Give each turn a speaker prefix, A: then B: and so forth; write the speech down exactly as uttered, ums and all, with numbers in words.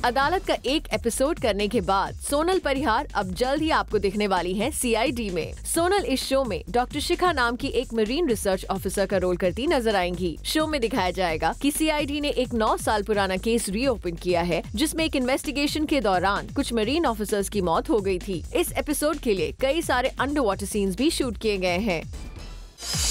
A: अदालत का एक एपिसोड करने के बाद सोनल परिहार अब जल्द ही आपको दिखने वाली हैं सी आई डी में। सोनल इस शो में डॉक्टर शिखा नाम की एक मरीन रिसर्च ऑफिसर का रोल करती नजर आएंगी। शो में दिखाया जाएगा कि सी आई डी ने एक नौ साल पुराना केस रीओपन किया है, जिसमें एक इन्वेस्टिगेशन के दौरान कुछ मरीन ऑफिसर्स की मौत हो गई थी। इस एपिसोड के लिए कई सारे अंडर वाटर सीन्स भी शूट किए गए हैं।